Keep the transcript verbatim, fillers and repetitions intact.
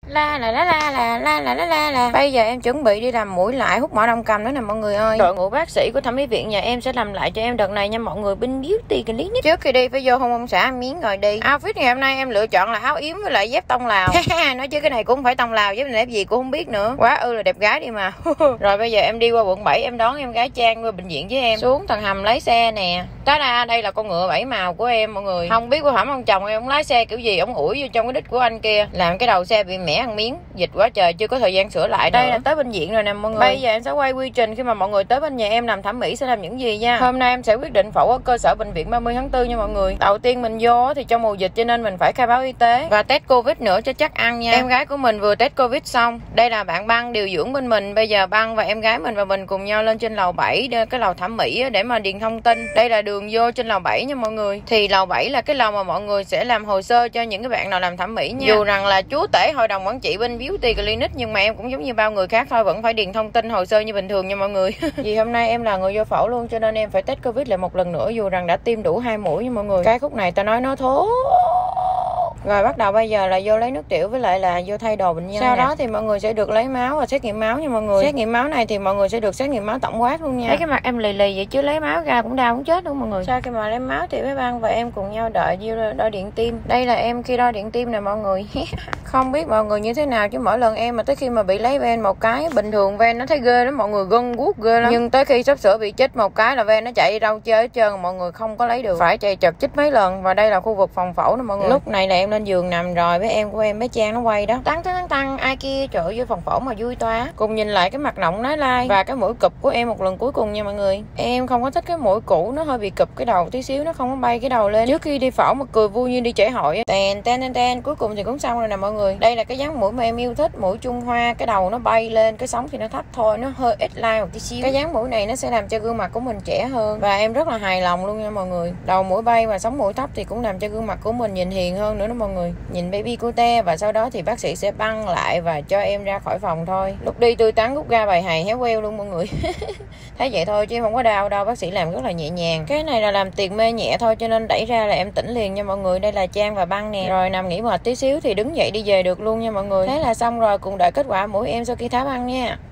La la la la la la la la la la. Bây giờ em chuẩn bị đi làm mũi lại hút mỏ đông cầm nữa nè mọi người ơi. Đội ngũ bác sĩ của thẩm mỹ viện nhà em sẽ làm lại cho em đợt này nha mọi người. Bên Beauty Clinic. Trước khi đi phải vô hôn ông xã miếng rồi đi. Outfit ngày hôm nay em lựa chọn là áo yếm với lại dép tông Lào. Nói chứ cái này cũng phải tông Lào, dép này dép gì cũng không biết nữa. Quá ư là đẹp gái đi mà. Rồi bây giờ em đi qua quận bảy, em đón em gái Trang qua bệnh viện với em. Xuống tầng hầm lấy xe nè. Đó là đây là con ngựa bảy màu của em mọi người. Không biết của hẩm ông chồng em ông lái xe kiểu gì, ông ủi vô trong cái đít của anh kia, làm cái đầu xe bị mẻ ăn miếng. Dịch quá trời, chưa có thời gian sửa lại. Đây nữa. Là tới bệnh viện rồi nè mọi người. Bây giờ em sẽ quay quy trình khi mà mọi người tới bên nhà em làm thẩm mỹ sẽ làm những gì nha. Hôm nay em sẽ quyết định phẫu ở cơ sở bệnh viện ba mươi tháng tư nha mọi người. Đầu tiên mình vô thì trong mùa dịch cho nên mình phải khai báo y tế và test Covid nữa cho chắc ăn nha. Em gái của mình vừa test Covid xong. Đây là bạn Băng điều dưỡng bên mình. Bây giờ Băng và em gái mình và mình cùng nhau lên trên lầu bảy, cái lầu thẩm mỹ để mà điền thông tin. Đây là đường vô trên lầu bảy nha mọi người. Thì lầu bảy là cái lầu mà mọi người sẽ làm hồ sơ cho những cái bạn nào làm thẩm mỹ nha. Dù rằng là chúa tể hội đồng quản trị bên Beauty Clinic nhưng mà em cũng giống như bao người khác thôi, vẫn phải điền thông tin hồ sơ như bình thường nha mọi người. Vì hôm nay em là người vô phẫu luôn cho nên em phải test Covid lại một lần nữa dù rằng đã tiêm đủ hai mũi nha mọi người. Cái khúc này ta nói nó thố. Rồi bắt đầu bây giờ là vô lấy nước tiểu với lại là vô thay đồ bệnh nhân. Sau nè. Đó thì mọi người sẽ được lấy máu và xét nghiệm máu nha mọi người. Xét nghiệm máu này thì mọi người sẽ được xét nghiệm máu tổng quát luôn nha. Thấy cái mặt em lì lì vậy chứ lấy máu ra cũng đau cũng chết luôn mọi người. Sau khi mà lấy máu thì bé Băng và em cùng nhau đợi vô đo điện tim. Đây là em khi đo điện tim nè mọi người. Không biết mọi người như thế nào chứ mỗi lần em mà tới khi mà bị lấy ven một cái, bình thường ven nó thấy ghê lắm mọi người, gân guốc ghê lắm. Nhưng tới khi sắp sửa bị chích một cái là ven nó chạy đi đâu chơi hết trơn, mọi người không có lấy được. Phải chạy chật chích mấy lần. Và đây là khu vực phòng phẫu nè mọi người. Lúc này là em lên giường nằm rồi với em của em bé Trang nó quay đó. Tăng tăng tăng tăng ai kia trời ơi, vô phòng phẫu mà vui toa. Cùng nhìn lại cái mặt nọng nói lai và cái mũi cụp của em một lần cuối cùng nha mọi người. Em không có thích cái mũi cũ, nó hơi bị cụp cái đầu tí xíu, nó không có bay cái đầu lên. Trước khi đi phẫu mà cười vui như đi trễ hội. Tèn ten ten ten cuối cùng thì cũng xong rồi nè mọi người. Đây là cái dáng mũi mà em yêu thích, mũi Trung Hoa, cái đầu nó bay lên, cái sống thì nó thấp thôi, nó hơi ít lai một tí xíu. Cái dáng mũi này nó sẽ làm cho gương mặt của mình trẻ hơn và em rất là hài lòng luôn nha mọi người. Đầu mũi bay và sống mũi thấp thì cũng làm cho gương mặt của mình nhìn hiền hơn nữa đó mọi người. Nhìn baby cute và sau đó thì bác sĩ sẽ băng lại và cho em ra khỏi phòng thôi. Lúc đi tươi tắn rút ra bài hài héo queo luôn mọi người. Thấy vậy thôi chứ em không có đau đâu, bác sĩ làm rất là nhẹ nhàng. Cái này là làm tiền mê nhẹ thôi cho nên đẩy ra là em tỉnh liền nha mọi người. Đây là Trang và Băng nè. Rồi nằm nghỉ mệt tí xíu thì đứng dậy đi về được luôn nha mọi người. Thế là xong rồi, cùng đợi kết quả mũi em sau khi tháo băng nha.